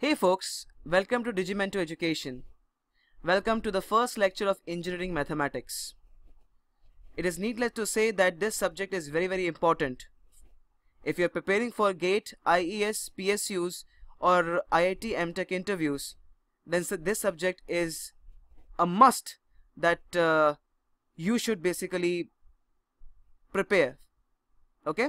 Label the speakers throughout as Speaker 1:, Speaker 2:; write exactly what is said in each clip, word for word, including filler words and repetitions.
Speaker 1: Hey folks, welcome to Digimento Education. Welcome to the first lecture of Engineering Mathematics. It is needless to say that this subject is very very important. If you are preparing for GATE, I E S, P S Us or I I T M Tech interviews, then this subject is a must that uh, you should basically prepare. Okay?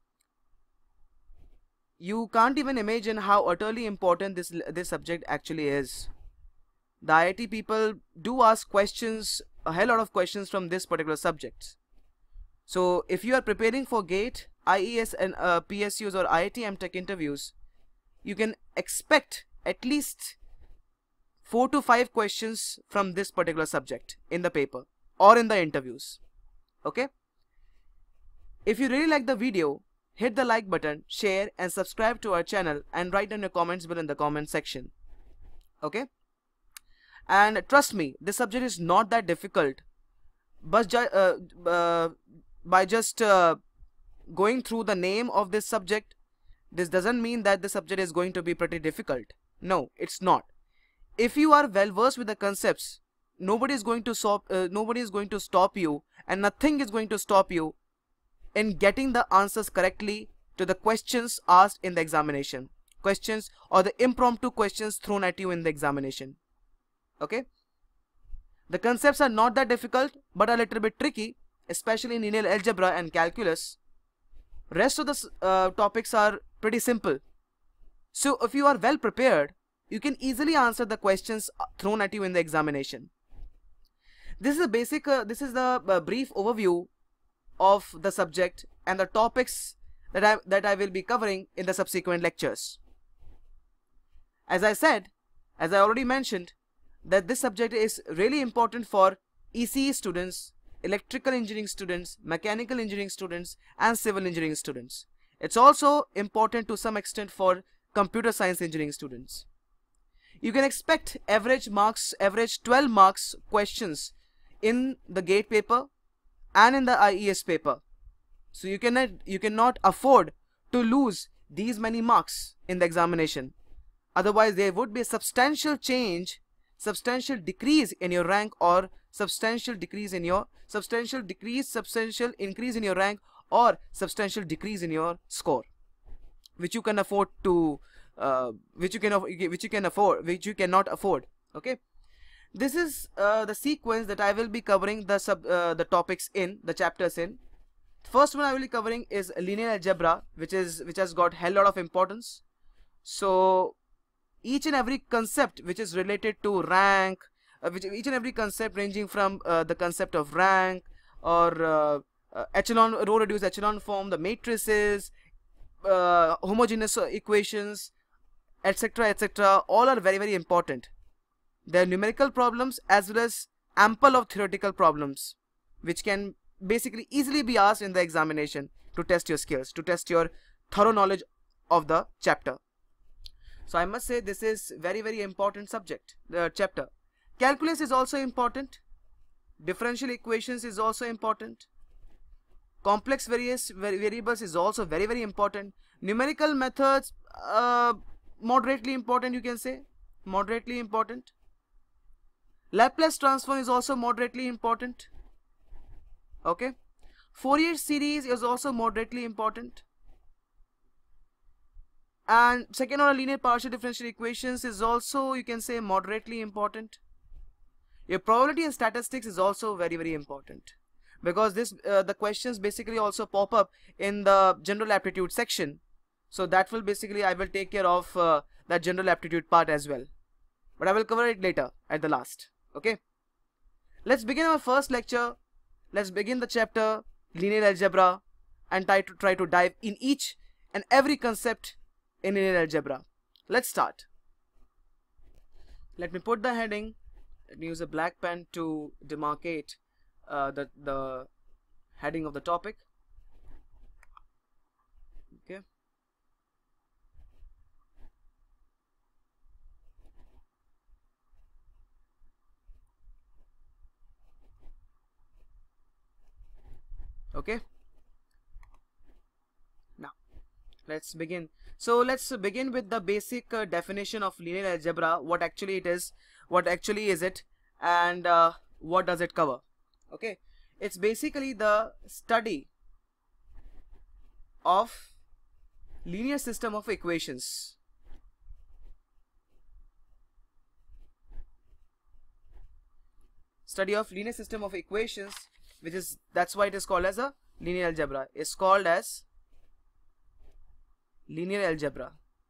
Speaker 1: You can't even imagine how utterly important this this subject actually is. The I I T people do ask questions, a hell lot of questions from this particular subject. So if you are preparing for GATE, I E S and uh, P S Us or I I T M Tech interviews, you can expect at least four to five questions from this particular subject in the paper or in the interviews. Okay? If you really like the video, hit the like button, share and subscribe to our channel and write down your comments below in the comment section. Okay? And trust me, this subject is not that difficult. But uh, uh, by just uh, going through the name of this subject, this doesn't mean that the subject is going to be pretty difficult. No, it's not. If you are well versed with the concepts, nobody is going to stop. Uh, nobody is going to stop you, and nothing is going to stop you in getting the answers correctly to the questions asked in the examination, questions or the impromptu questions thrown at you in the examination. Okay, the concepts are not that difficult but a little bit tricky, especially in linear algebra and calculus. Rest of the uh, topics are pretty simple. So if you are well prepared, you can easily answer the questions thrown at you in the examination. This is a basic uh, this is the uh, brief overview of the subject and the topics that I that I will be covering in the subsequent lectures. As I said, as I already mentioned, that this subject is really important for E C E students, electrical engineering students, mechanical engineering students and civil engineering students. It's also important to some extent for computer science engineering students. You can expect average marks, average twelve marks questions in the GATE paper and in the I E S paper. So you cannot you cannot afford to lose these many marks in the examination. Otherwise there would be a substantial change, substantial decrease in your rank or substantial decrease in your substantial decrease, substantial increase in your rank or substantial decrease in your score, which you can afford to uh, which you can which you can afford which you cannot afford. Okay, this is uh, the sequence that I will be covering the sub uh, the topics in the chapters in. First one I will be covering is linear algebra, which is which has got hell lot of importance. So each and every concept which is related to rank, uh, which each and every concept ranging from uh, the concept of rank or uh, uh, echelon row reduced echelon form, the matrices, uh, homogeneous equations, etc, etc, all are very very important. There are numerical problems as well as ample of theoretical problems which can basically easily be asked in the examination to test your skills, to test your thorough knowledge of the chapter. So I must say this is very very important subject, the chapter. Calculus is also important. Differential equations is also important. Complex various variables is also very very important. Numerical methods, uh, moderately important, you can say, moderately important. Laplace transform is also moderately important. Okay, Fourier series is also moderately important. And second order linear partial differential equations is also, you can say, moderately important. Your probability and statistics is also very very important, because this uh, the questions basically also pop up in the general aptitude section. So that will basically, I will take care of uh, that general aptitude part as well, but I will cover it later at the last. Okay, let's begin our first lecture. Let's begin the chapter linear algebra and try to try to dive in each and every concept in linear algebra. Let's start. Let me put the heading. Let me use a black pen to demarcate uh, the the heading of the topic. Okay. Okay. Now, let's begin. So let's begin with the basic uh, definition of linear algebra, what actually it is, what actually is it, and uh, what does it cover. Okay, it's basically the study of linear system of equations. Study of linear system of equations, which is, that's why it is called as a linear algebra. It's called as linear algebra.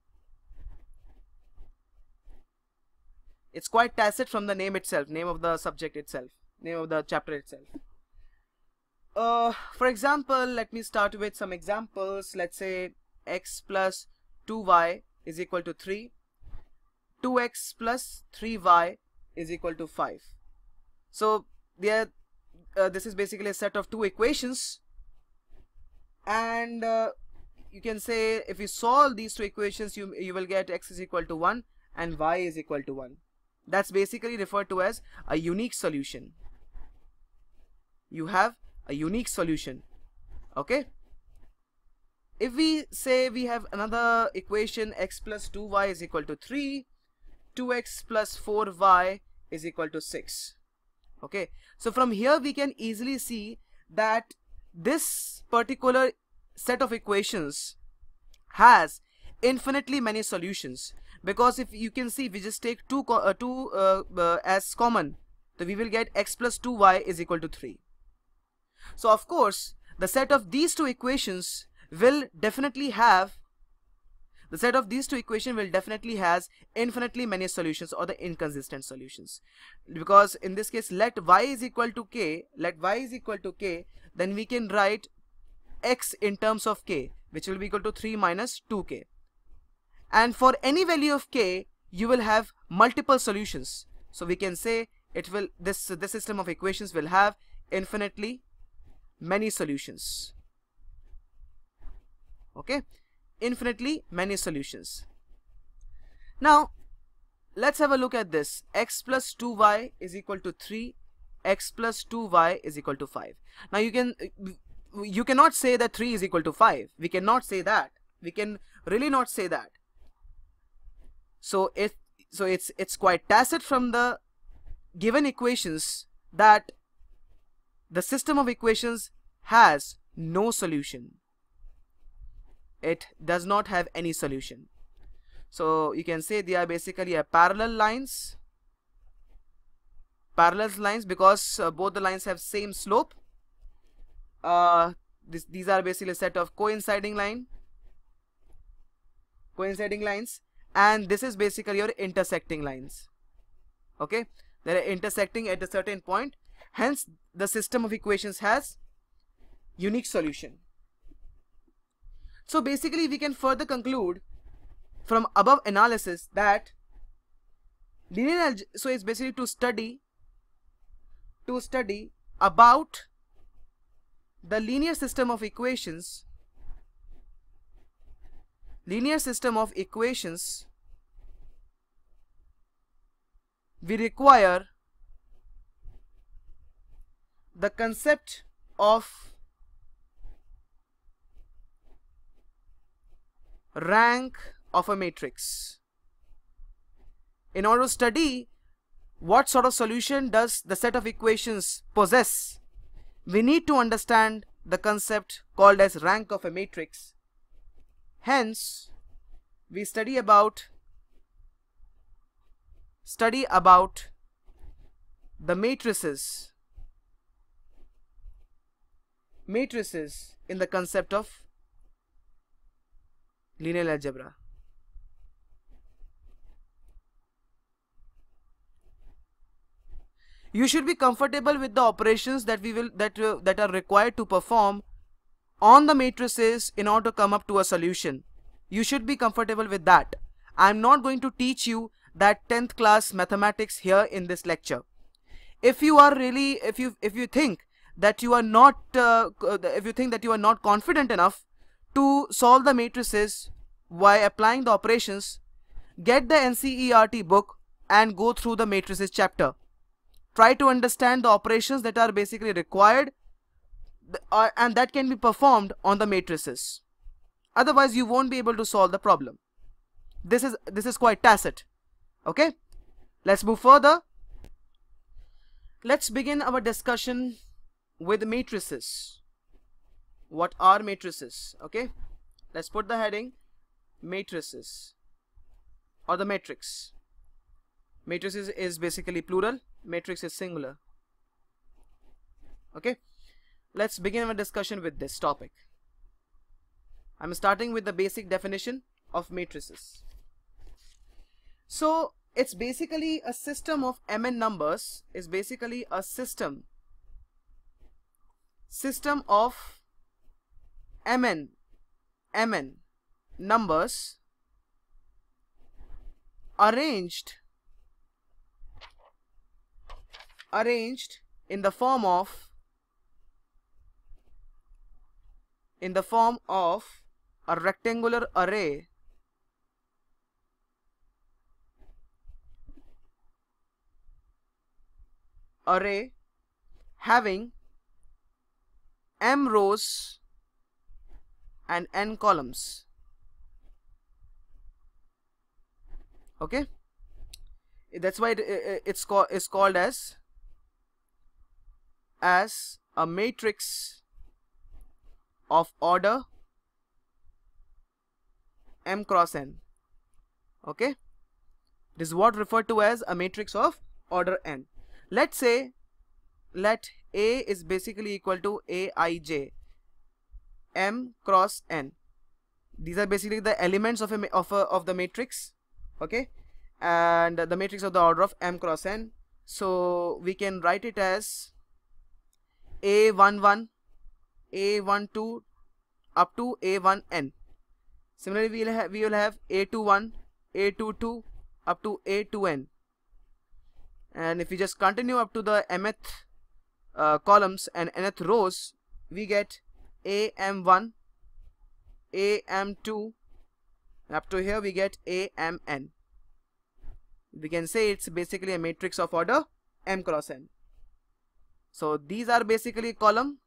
Speaker 1: It's quite tacit from the name itself, name of the subject itself, name of the chapter itself. Uh, for example, let me start with some examples. Let's say x plus two y is equal to three, two x plus three y is equal to five. So there, uh, this is basically a set of two equations, and uh, you can say if you solve these two equations, you you will get x is equal to one and y is equal to one. That's basically referred to as a unique solution. You have a unique solution. Okay, if we say we have another equation, x plus two y is equal to three, two x plus four y is equal to six. Okay, so from here we can easily see that this particular set of equations has infinitely many solutions, because if you can see, we just take two, uh, two uh, uh, as common, so we will get x plus two y is equal to three. So of course the set of these two equations will definitely have the set of these two equations will definitely has infinitely many solutions, or the inconsistent solutions, because in this case, let y is equal to k, let y is equal to k, then we can write x in terms of k, which will be equal to three minus two k, and for any value of k you will have multiple solutions. So we can say it will this this system of equations will have infinitely many solutions. Okay, infinitely many solutions. Now let's have a look at this. X plus two y is equal to three, x plus two y is equal to five. Now you can you cannot say that three is equal to five. We cannot say that. We can really not say that. So it so it's it's quite tacit from the given equations that the system of equations has no solution. It does not have any solution. So you can say they are basically a parallel lines, parallel lines because uh, both the lines have same slope. Uh, this, these are basically a set of coinciding line, coinciding lines, and this is basically your intersecting lines. Okay, they are intersecting at a certain point. Hence, the system of equations has unique solution. So basically we can further conclude from above analysis that linear algebra, so it's basically to study to study about the linear system of equations linear system of equations we require the concept of rank of a matrix. In order to study what sort of solution does the set of equations possess, we need to understand the concept called as rank of a matrix. Hence, we study about study about the matrices matrices in the concept of linear algebra. You should be comfortable with the operations that we will that uh, that are required to perform on the matrices in order to come up to a solution. You should be comfortable with that. I am not going to teach you that tenth class mathematics here in this lecture. If you are really if you if you think that you are not uh, if you think that you are not confident enough to solve the matrices by applying the operations, get the N C E R T book and go through the matrices chapter. Try to understand the operations that are basically required uh, and that can be performed on the matrices. Otherwise, you won't be able to solve the problem. This is this is quite tacit. Okay, let's move further. Let's begin our discussion with matrices. What are matrices? Okay, let's put the heading matrices or the matrix. Matrices is basically plural, matrix is singular. Okay, let's begin our discussion with this topic. I'm starting with the basic definition of matrices. So it's basically a system of mn numbers, is basically a system system of mn mn numbers arranged arranged in the form of in the form of a rectangular array array having m rows and n columns. Okay, that's why it, it, it's called it's called as as a matrix of order m cross n. Okay, this is what referred to as a matrix of order n. Let's say let A is basically equal to Aij m cross n. These are basically the elements of a of a, of the matrix. Okay, and the matrix of the order of m cross n. So we can write it as A one one, A one two up to A one n. Similarly, we will have we will have A two one, A two two up to A two n. And if we just continue up to the mth uh, columns and nth rows, we get A M one, A M two, up to here we get A M n. We can say it's basically a matrix of order m cross n. So these are basically column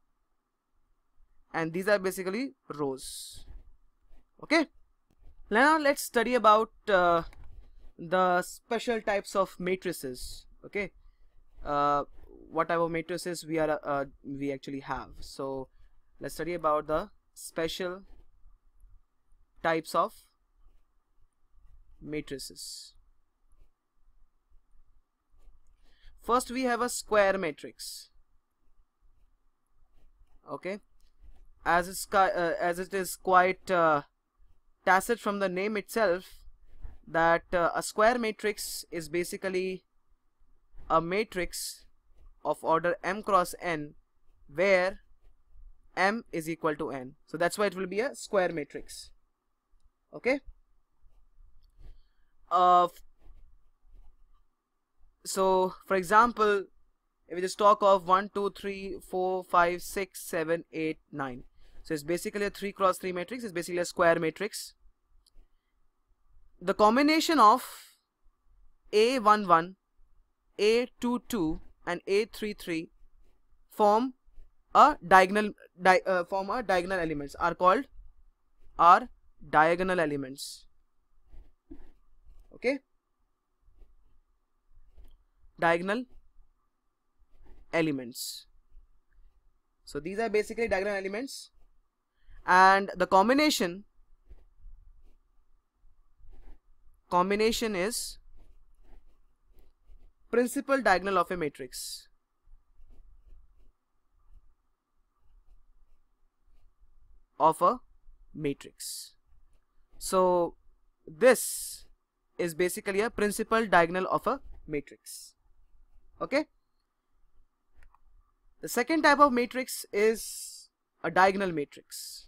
Speaker 1: and these are basically rows. Okay, now let's study about uh, the special types of matrices. Okay, uh, what type of matrices we are uh, we actually have. So let's study about the special types of matrices. First we have a square matrix. Okay, as it's uh, as it is quite uh, tacit from the name itself that uh, a square matrix is basically a matrix of order m cross n where m is equal to n. So that's why it will be a square matrix. Okay, uh, so for example, if we just talk of one two three four five six seven eight nine, so it's basically a three cross three matrix. It's basically a square matrix. The combination of A one one, A two two and A three three form a diagonal di uh, form a diagonal elements are called are diagonal elements. Okay, diagonal elements. So these are basically diagonal elements, and the combination combination is principal diagonal of a matrix. Of a matrix. So this is basically a principal diagonal of a matrix. Okay, the second type of matrix is a diagonal matrix.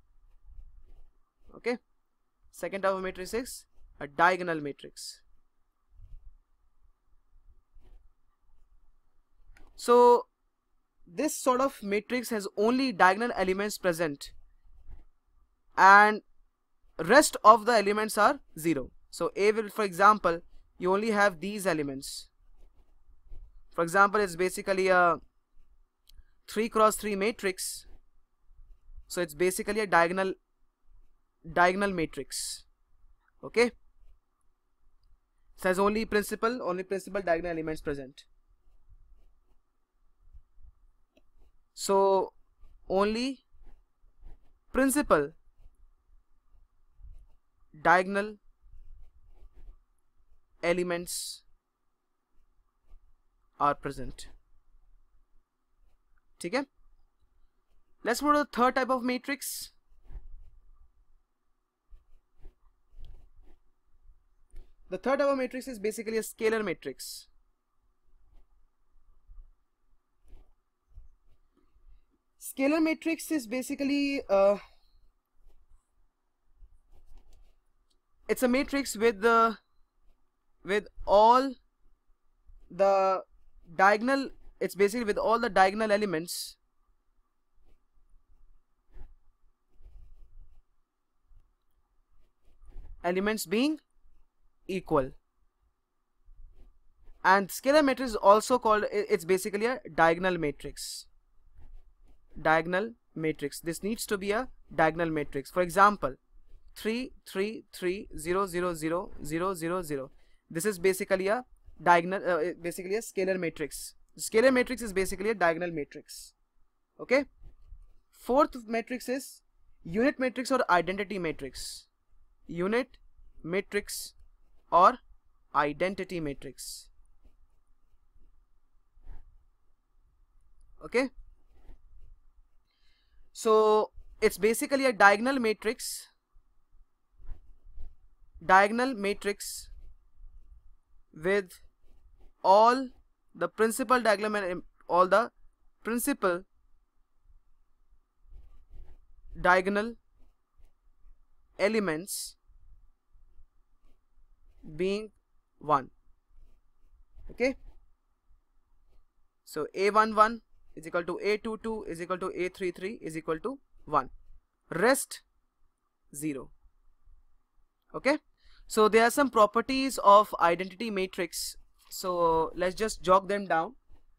Speaker 1: Okay, second type of matrix is a diagonal matrix. So this sort of matrix has only diagonal elements present and rest of the elements are zero. So A will, for example, you only have these elements. For example, it's basically a three cross three matrix. So it's basically a diagonal diagonal matrix. Okay, it says only principal, only principal diagonal elements present. So only principal diagonal elements are present. Okay, let's move to the third type of matrix. The third type of matrix is basically a scalar matrix. Scalar matrix is basically uh, it's a matrix with the with all the diagonal it's basically with all the diagonal elements elements being equal. And scalar matrix is also called, it's basically a diagonal matrix. Diagonal matrix. This needs to be a diagonal matrix. For example, three three three zero zero zero zero zero zero. This is basically a diagonal, uh, basically a scalar matrix. Scalar matrix is basically a diagonal matrix. Okay. Fourth matrix is unit matrix or identity matrix. Unit matrix or identity matrix. Okay. So it's basically a diagonal matrix. Diagonal matrix with all the principal diagonal, all the principal diagonal elements being one. Okay. So A one one is equal to A two two is equal to A three three is equal to one. Rest zero. Okay. So there are some properties of identity matrix. So let's just jot them down.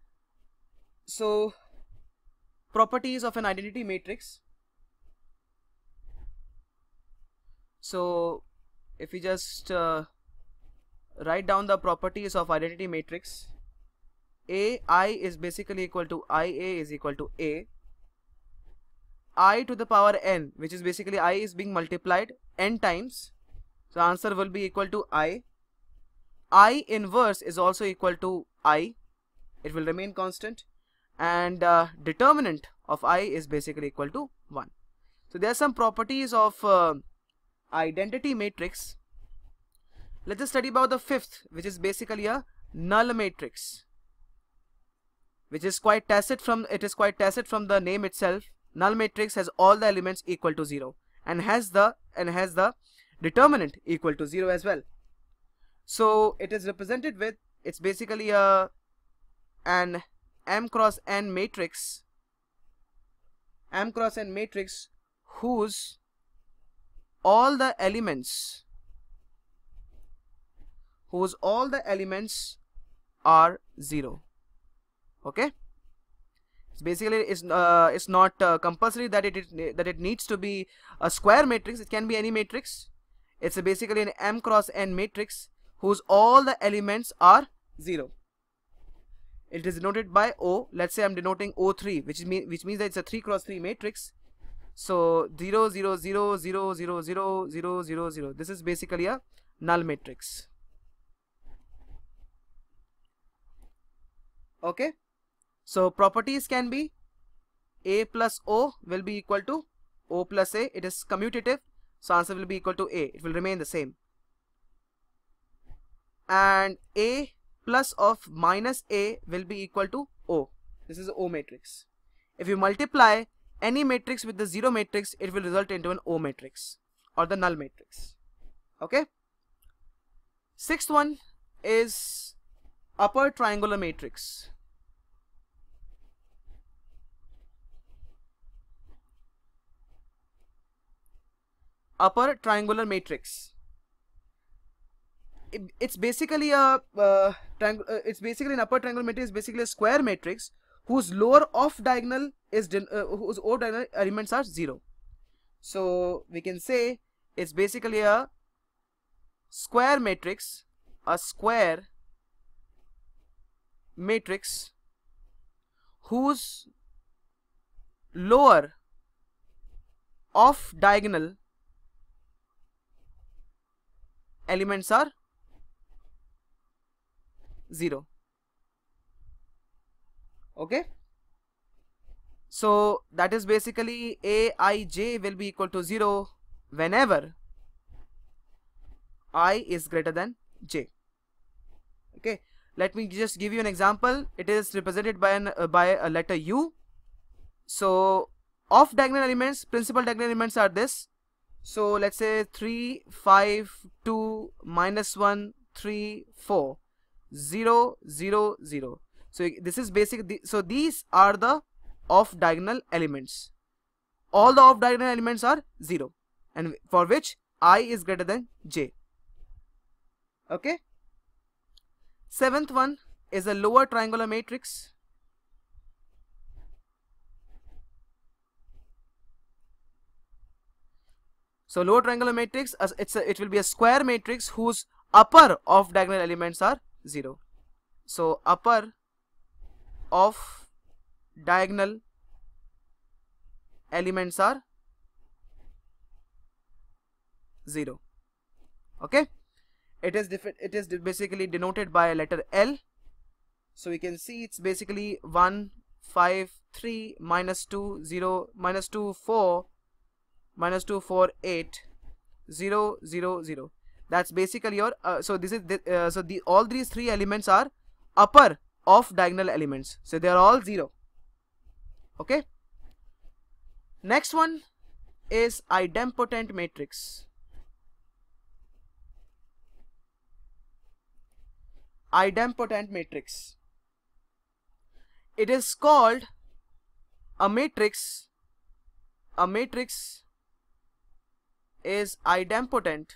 Speaker 1: So properties of an identity matrix. So if we just uh, write down the properties of identity matrix, A I is basically equal to I A is equal to A. I to the power n, which is basically I is being multiplied n times. So answer will be equal to I. I inverse is also equal to I. It will remain constant. And uh, determinant of I is basically equal to one. So there are some properties of uh, identity matrix. Let us study about the fifth, which is basically a null matrix, which is quite tacit from it is quite tacit from the name itself. Null matrix has all the elements equal to zero and has the and has the determinant equal to zero as well. So it is represented with, it's basically a an m cross n matrix, m cross n matrix whose all the elements whose all the elements are zero. Okay. It's basically it's uh, it's not uh, compulsory that it is, that it needs to be a square matrix. It can be any matrix. It's a basically an m cross n matrix whose all the elements are zero. It is denoted by O. Let's say I'm denoting O three, which mean which means that it's a three cross three matrix. So zero zero zero zero zero zero zero zero zero. This is basically a null matrix. Okay. So properties can be A plus O will be equal to O plus A. It is commutative, so answer will be equal to A. It will remain the same. And A plus of minus A will be equal to O. This is O matrix. If you multiply any matrix with the zero matrix, it will result into an O matrix or the null matrix. Okay. Sixth one is upper triangular matrix. Upper triangular matrix. It, it's basically a uh, triangle. Uh, it's basically an upper triangular matrix. Is basically a square matrix whose lower off diagonal is uh, whose off diagonal elements are zero. So we can say is basically a square matrix, a square matrix whose lower off diagonal elements are zero. Okay, so that is basically Aij will be equal to zero whenever I is greater than j. Okay, let me just give you an example. It is represented by an uh, by a letter U. So off diagonal elements, principal diagonal elements are this. So let's say three, five, two, minus one, three, four, zero, zero, zero. So this is basic. So these are the off diagonal elements. All the off diagonal elements are zero, and for which I is greater than j. Okay. Seventh one is a lower triangular matrix. So lower triangular matrix, as it's a, it will be a square matrix whose upper off diagonal elements are zero. So upper off diagonal elements are zero. Okay, it is different. It is basically denoted by a letter L. So we can see it's basically one, five, three, minus two, zero, minus two, four, minus two, four, eight, zero, zero, zero. That's basically your. Uh, so this is the, uh, so the all these three elements are upper off diagonal elements. So they are all zero. Okay. Next one is idempotent matrix. Idempotent matrix. It is called a matrix. A matrix is idempotent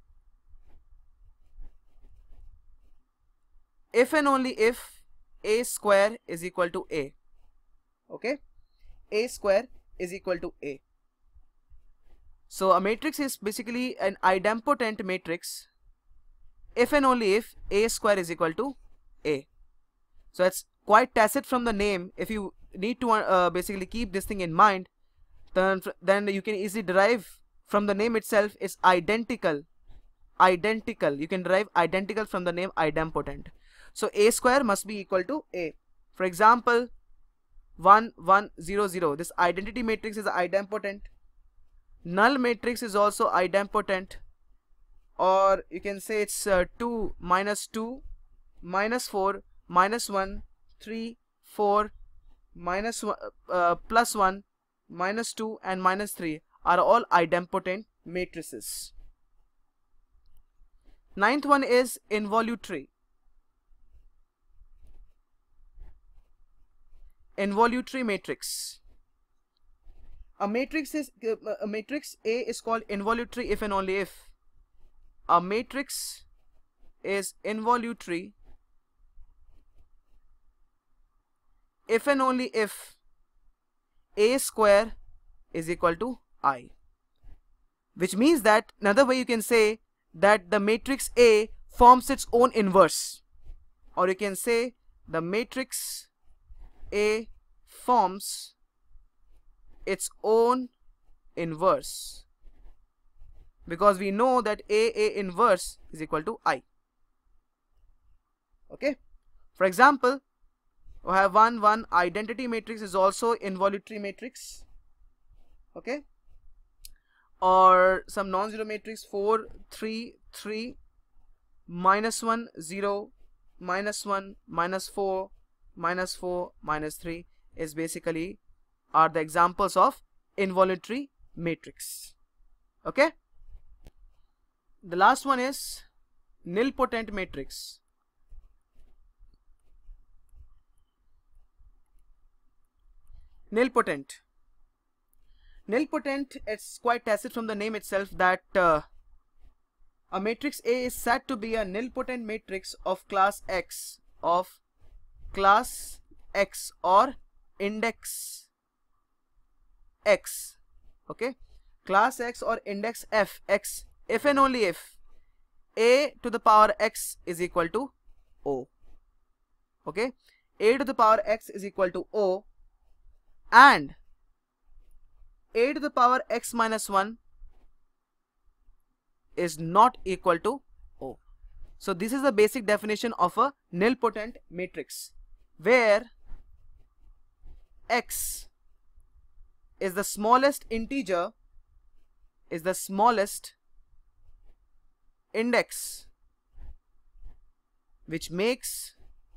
Speaker 1: if and only if a square is equal to a. Okay, a square is equal to a. So a matrix is basically an idempotent matrix if and only if a square is equal to a. So it's quite tacit from the name. If you need to uh, basically keep this thing in mind, then then you can easily derive from the name itself. It's identical. Identical. You can derive identical from the name idempotent. So a square must be equal to a. For example, one, one, zero, zero. This identity matrix is idempotent. Null matrix is also idempotent. Or you can say it's uh, two, minus two, minus four, minus one, three, four, minus one, uh, plus one, minus two, and minus three are all idempotent matrices. Ninth one is involutory. Involutory matrix. A matrix is uh, a matrix A is called involutory if and only if a matrix is involutory if and only if a square is equal to I. Which means that another way you can say that the matrix A forms its own inverse, or you can say the matrix A forms its own inverse, because we know that A A inverse is equal to I. Okay. For example, we have one one identity matrix is also involutory matrix. Okay. Or some non-zero matrix four, three, three, minus one, zero, minus one, minus four, minus four, minus three is basically are the examples of involutory matrix. Okay. The last one is nilpotent matrix. Nilpotent. Nilpotent, it's quite tacit from the name itself that uh, a matrix A is said to be a nilpotent matrix of class X, of class X or index X. Okay, class X or index f x if and only if a to the power x is equal to O. Okay, a to the power x is equal to O and a to the power x minus one is not equal to O. So this is the basic definition of a nilpotent matrix, where x is the smallest integer, is the smallest index, which makes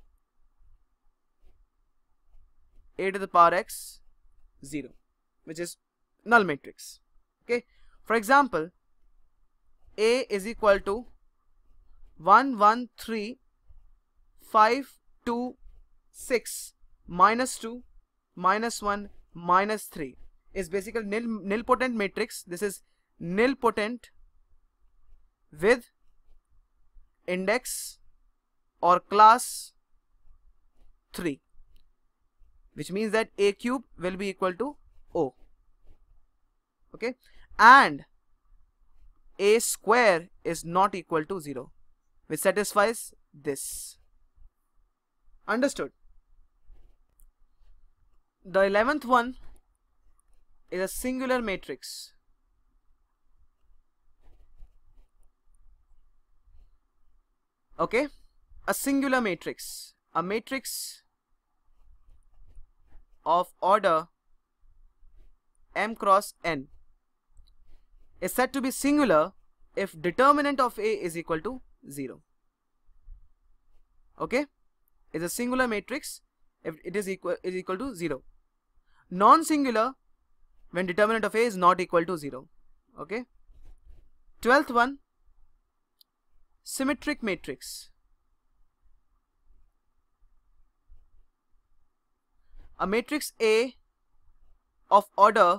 Speaker 1: a to the power x zero, which is null matrix. Okay, for example, a is equal to one one three five two six minus two minus one minus three is basically nil nilpotent matrix. This is nilpotent with index or class three, which means that a cube will be equal to O. Okay, and a square is not equal to zero, which satisfies this. Understood? The eleventh one is a singular matrix. Okay, a singular matrix, a matrix of order m cross n is said to be singular if determinant of A is equal to zero. Okay, it's a singular matrix if it is equal is equal to zero. Non-singular when determinant of A is not equal to zero. Okay. Twelfth one, symmetric matrix. A matrix A of order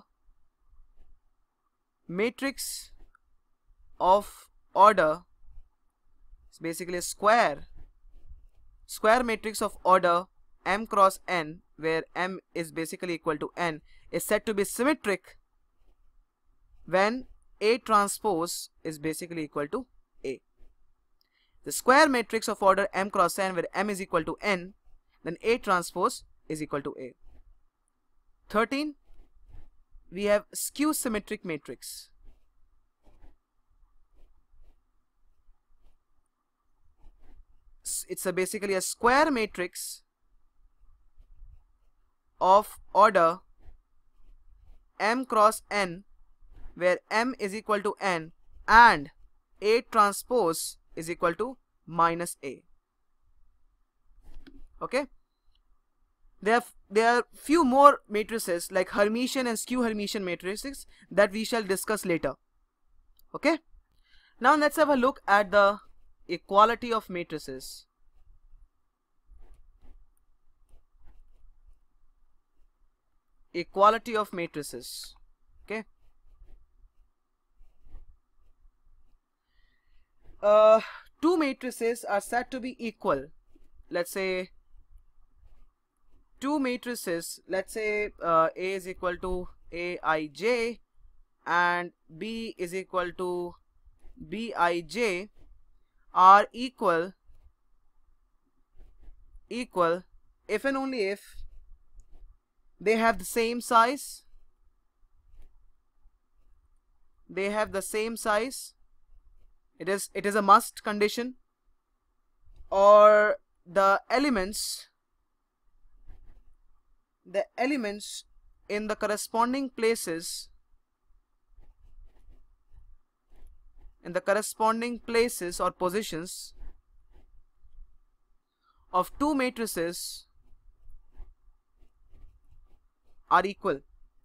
Speaker 1: matrix of order is basically a square square matrix of order m cross n, where m is basically equal to n, is said to be symmetric when A transpose is basically equal to A. The square matrix of order m cross n where m is equal to n, then A transpose is equal to A. thirteen, we have skew symmetric matrix. It's a basically a square matrix of order m cross n where m is equal to n and A transpose is equal to minus A. Okay. There are, there are few more matrices like Hermitian and skew Hermitian matrices that we shall discuss later. Okay. Now let's have a look at the equality of matrices. Equality of matrices. Okay. Uh, two matrices are said to be equal. Let's say two matrices, let's say uh, A is equal to A I J and B is equal to B I J are equal equal if and only if they have the same size, they have the same size, it is it is a must condition, or the elements the elements in the corresponding places in the corresponding places or positions of two matrices are equal.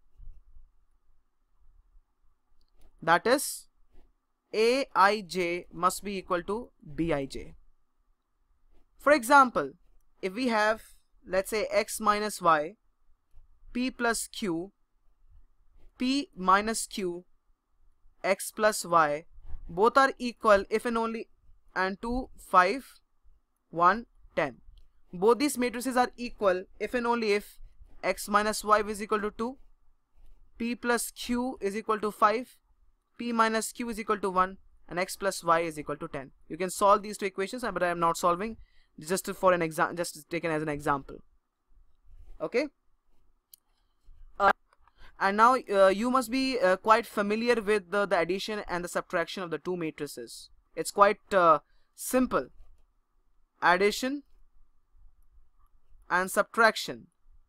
Speaker 1: That is, A I J must be equal to B I J. For example, if we have, let's say, x minus y, p plus q, p minus q, x plus y, both are equal if and only and two, five, one, ten. Both these matrices are equal if and only if x minus y is equal to two, P plus Q is equal to five, P minus Q is equal to one, and X plus Y is equal to ten. You can solve these two equations, but I am not solving, just for an example, just taken as an example. Okay. Uh, and now uh, you must be uh, quite familiar with the, the addition and the subtraction of the two matrices. It's quite uh, simple. Addition and subtraction.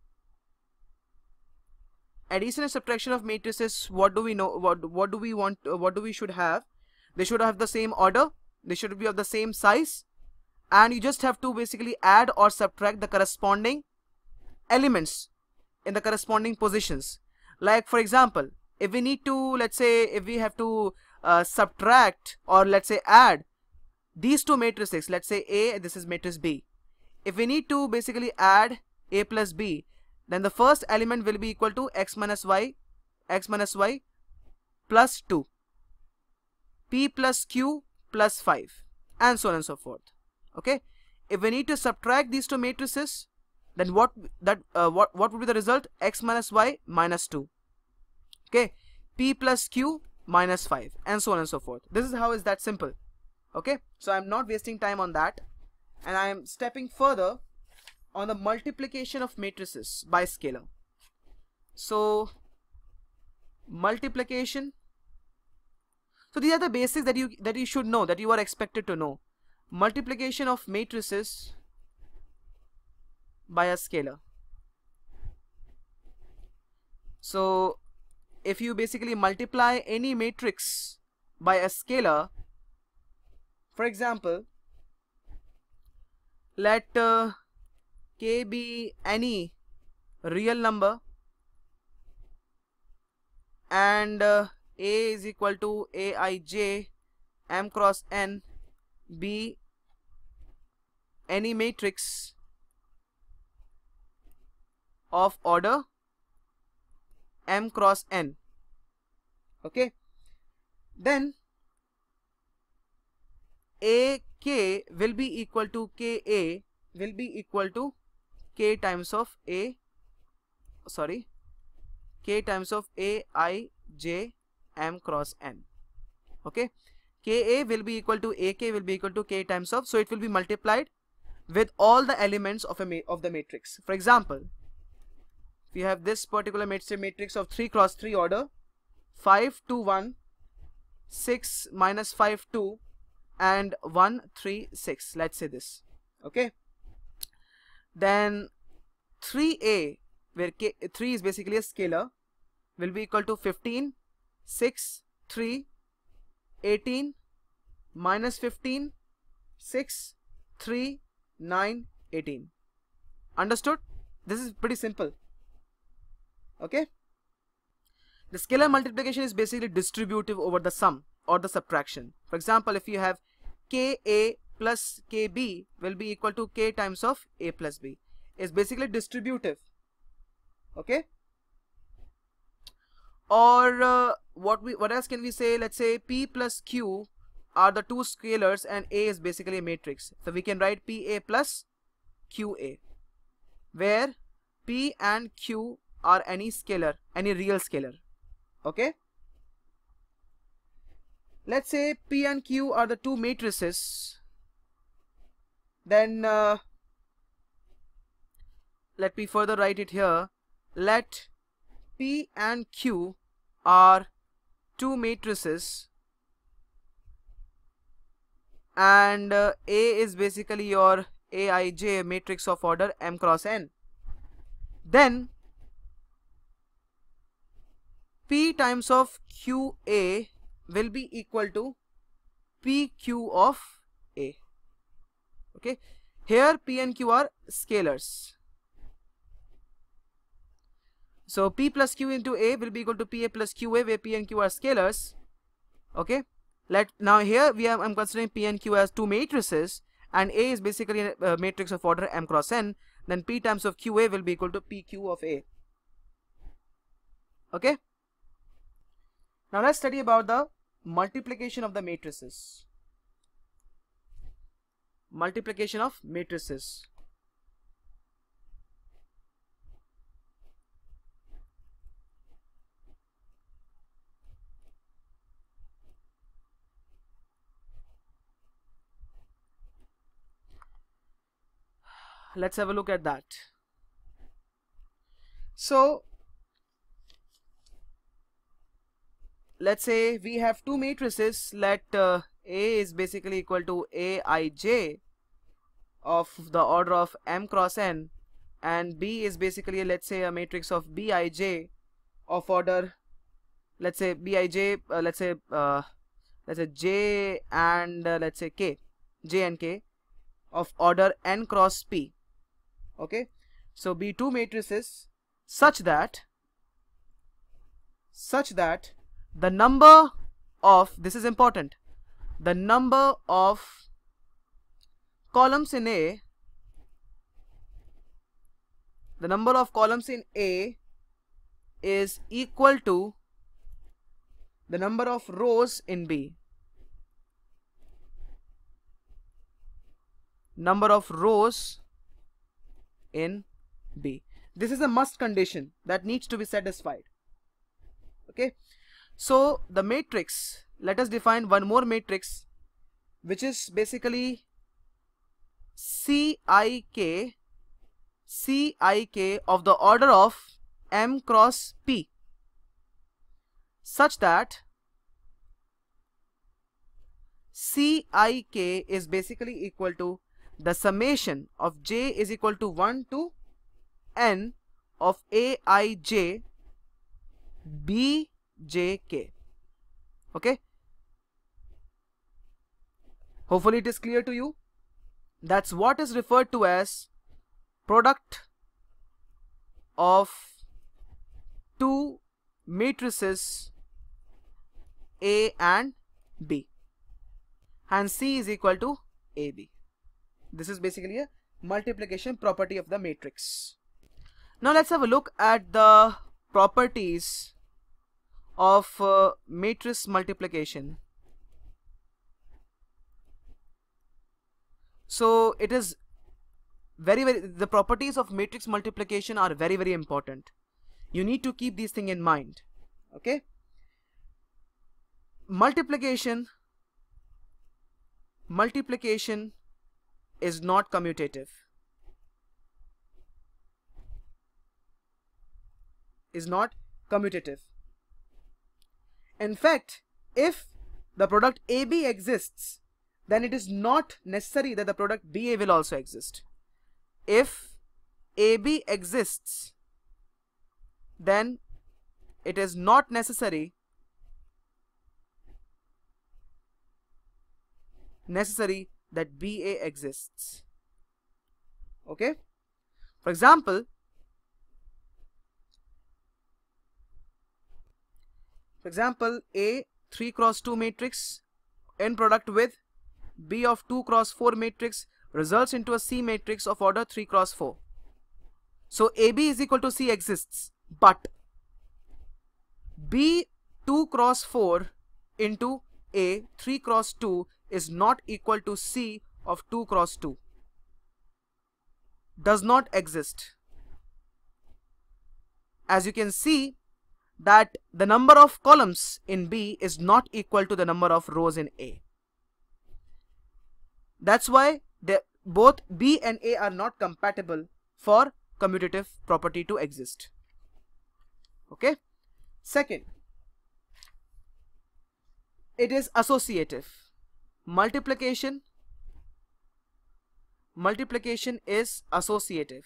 Speaker 1: Addition and subtraction of matrices, what do we know, what what do we want, uh, what do we should have? They should have the same order, they should be of the same size, and you just have to basically add or subtract the corresponding elements in the corresponding positions. Like for example, if we need to, let's say if we have to uh, subtract or let's say add these two matrices, let's say A, this is matrix B. If we need to basically add A plus B, then the first element will be equal to x minus y, x minus y plus two, P plus Q plus five, and so on and so forth. Okay. If we need to subtract these two matrices, then what that uh, what what would be the result? X minus y minus two. Okay. P plus Q minus five, and so on and so forth. This is how is that simple. Okay. So I'm not wasting time on that, and I am stepping further on the multiplication of matrices by scalar. So multiplication. So these are the basics that you that you should know, that you are expected to know. Multiplication of matrices by a scalar. So if you basically multiply any matrix by a scalar, for example, let uh, K be any real number and uh, A is equal to Aij m cross n be any matrix of order m cross n. Okay, then A K will be equal to K A will be equal to K times of A, sorry, K times of A I J m cross n. Okay, K A will be equal to A K will be equal to K times of, so it will be multiplied with all the elements of a ma of the matrix. For example, we have this particular matrix of three cross three order, five two one, six minus five two, and one three six. Let's say this. Okay. Then three A, where K, three is basically a scalar, will be equal to fifteen, six, three, eighteen, minus fifteen, six, three, nine, eighteen. Understood? This is pretty simple. Okay. The scalar multiplication is basically distributive over the sum or the subtraction. For example, if you have K A plus K B will be equal to K times of A plus B, is basically distributive. Okay. Or uh, what we what else can we say? Let's say P plus Q are the two scalars and A is basically a matrix. So we can write P A plus Q A, where P and Q are any scalar, any real scalar. Okay. Let's say P and Q are the two matrices. Then uh, let me further write it here. Let P and Q are two matrices, and uh, A is basically your A I J matrix of order m cross n. Then P times of Q A will be equal to P Q of A. Okay, here P and Q are scalars. So P plus Q into A will be equal to P A plus Q A, where P and Q are scalars. Okay, let now here we are I'm considering P and Q as two matrices, and A is basically a, a matrix of order m cross n. Then P times of Q A will be equal to P Q of A. Okay. Now let's study about the multiplication of the matrices. Multiplication of matrices. let's have a look at that. So let's say we have two matrices. Let uh, A is basically equal to A I J of the order of m cross n, and B is basically, let's say, a matrix of B I J of order, let's say B I J, uh, let's say uh, let's say J and uh, let's say K, J and K of order n cross P. Okay, so be two matrices such that such that the number of, this is important, the number of columns in A, the number of columns in A is equal to the number of rows in B. Number of rows in B. This is a must condition that needs to be satisfied. Okay, so the matrix, let us define one more matrix, which is basically C I K, C I K of the order of m cross P, such that C I K is basically equal to the summation of J is equal to one to n of A I J B J K. Okay, hopefully it is clear to you. That's what is referred to as product of two matrices A and B, and C is equal to A B. This is basically a multiplication property of the matrix. Now let's have a look at the properties of uh, matrix multiplication. So it is very very the properties of matrix multiplication are very very important. You need to keep these things in mind. Okay, multiplication multiplication is not commutative, is not commutative. In fact, if the product A B exists, then it is not necessary that the product B A will also exist. If A B exists, then it is not necessary necessary that B A exists. Okay, for example, for example A three cross two matrix n product with B of two cross four matrix results into a C matrix of order three cross four. So A B is equal to C exists, but B two cross four into A three cross two is not equal to C of two cross two. Does not exist. As you can see that the number of columns in B is not equal to the number of rows in A. That's why they, both B and A are not compatible for commutative property to exist. Okay. Second, it is associative. Multiplication multiplication is associative.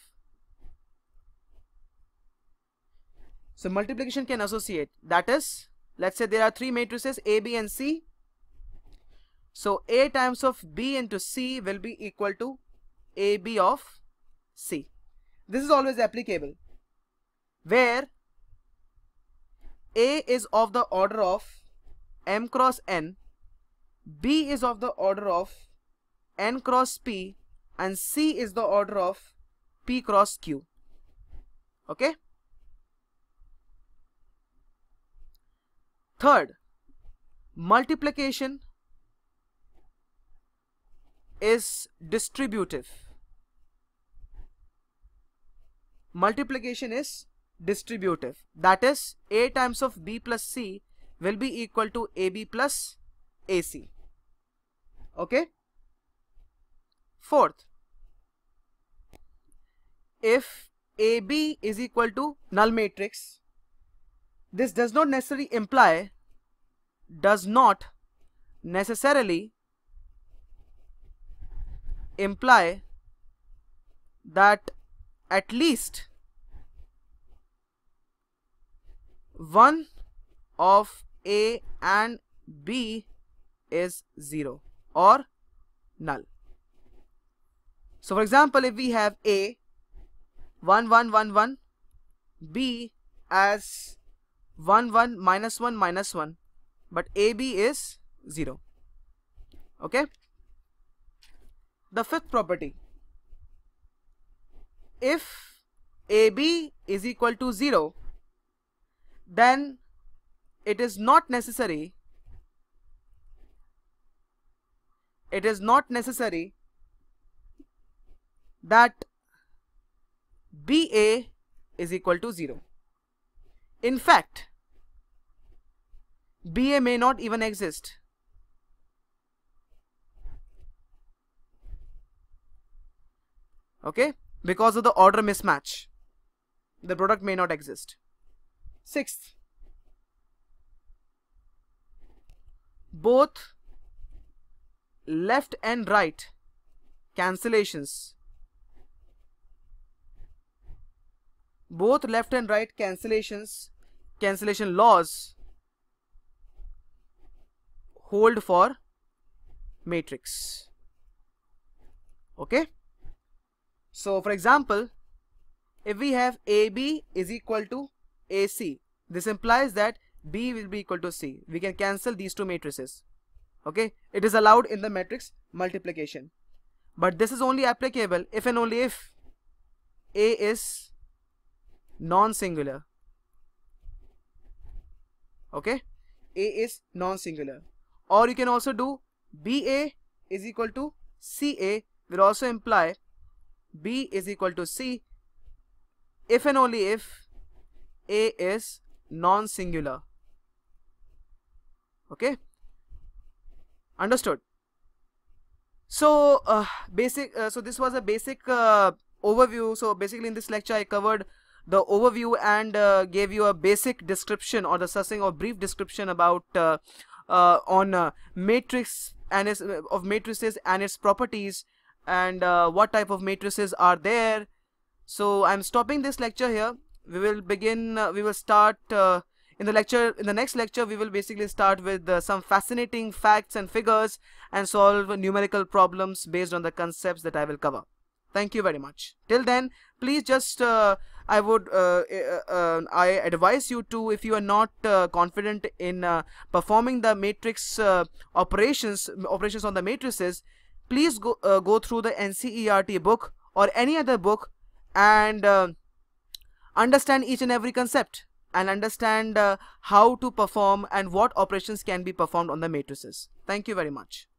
Speaker 1: So multiplication can associate. That is, let's say there are three matrices A, B and C. So A times of B into C will be equal to A B of C. This is always applicable where A is of the order of m cross n, B is of the order of n cross P, and C is the order of P cross Q. Okay. Third, multiplication is distributive. Multiplication is distributive. That is, A times of B plus C will be equal to A B plus A C. Okay. Fourth, if A B is equal to null matrix, this does not necessarily imply, does not necessarily imply that at least one of A and B is zero or null. So for example, if we have A one one one one, B as one one minus one minus one, but A B is zero. Okay. The fifth property, if A B is equal to zero, then it is not necessary it is not necessary that B A is equal to zero. In fact, B A may not even exist. Okay, because of the order mismatch, the product may not exist. Sixth, both left and right cancellations, both left and right cancellations, cancellation laws hold for matrix. Okay. So for example, if we have A B is equal to A C, this implies that B will be equal to C. We can cancel these two matrices. Okay, it is allowed in the matrix multiplication, but this is only applicable if and only if A is non-singular. Okay, A is non-singular. Or you can also do B A is equal to C A will also imply B is equal to C if and only if A is non-singular. Okay, understood? So uh, basic uh, so this was a basic uh, overview. So basically in this lecture I covered the overview and uh, gave you a basic description or the succinct or brief description about uh, uh, on uh, matrix and its uh, of matrices and its properties, and uh, what type of matrices are there. So I'm stopping this lecture here. We will begin uh, we will start uh, in the lecture in the next lecture. We will basically start with uh, some fascinating facts and figures and solve numerical problems based on the concepts that I will cover. Thank you very much. Till then, please just uh, I would uh, uh, uh, I advise you to, if you are not uh, confident in uh, performing the matrix uh, operations operations on the matrices, please go uh, go through the N C E R T book or any other book and uh, understand each and every concept and understand uh, how to perform and what operations can be performed on the matrices. Thank you very much.